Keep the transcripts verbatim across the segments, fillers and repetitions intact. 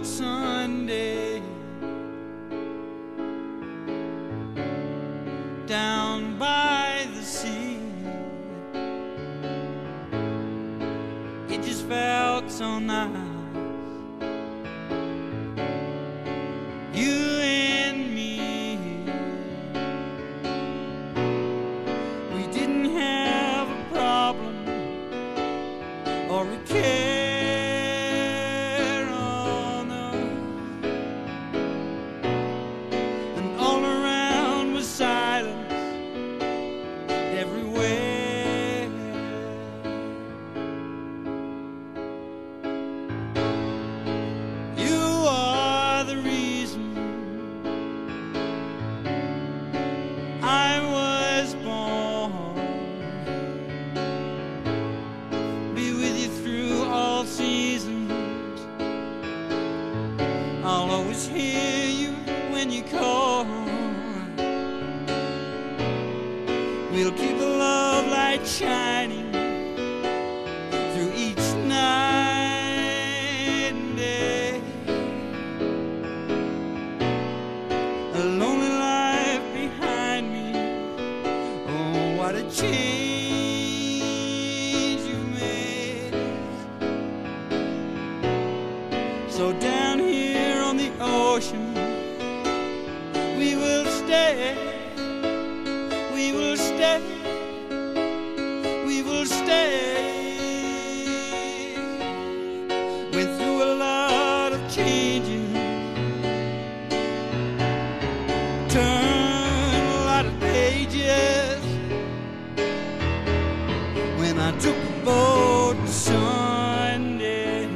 Sunday down by the sea. It just felt so nice, you and me. We didn't have a problem or a care on us, and all around was silence everywhere. You are the reason I was born. Be with you through all seasons. I'll always hear you when you call. We'll keep the love light shining through each night and day. A lonely life behind me. Oh, what a change you've made. So down here on the ocean, we will stay. We will stay. We will stay. Went through a lot of changes, turned a lot of pages when I took a boat to Sunday.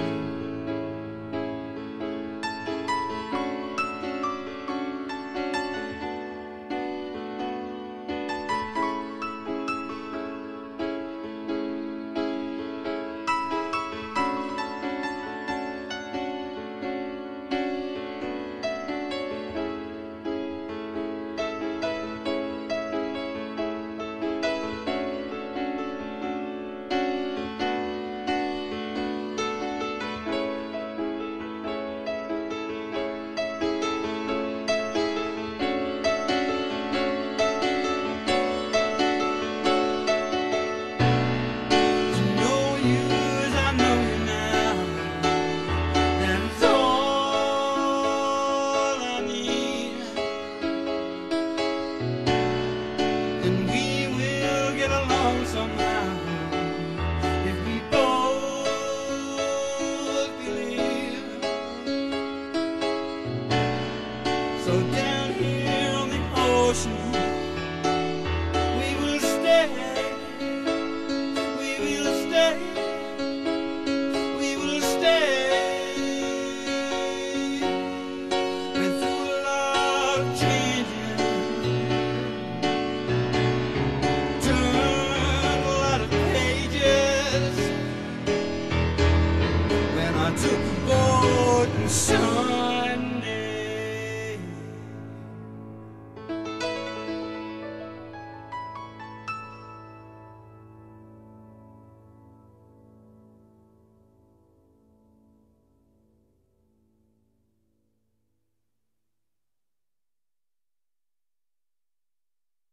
Somehow, if we both believe. So down here on the ocean,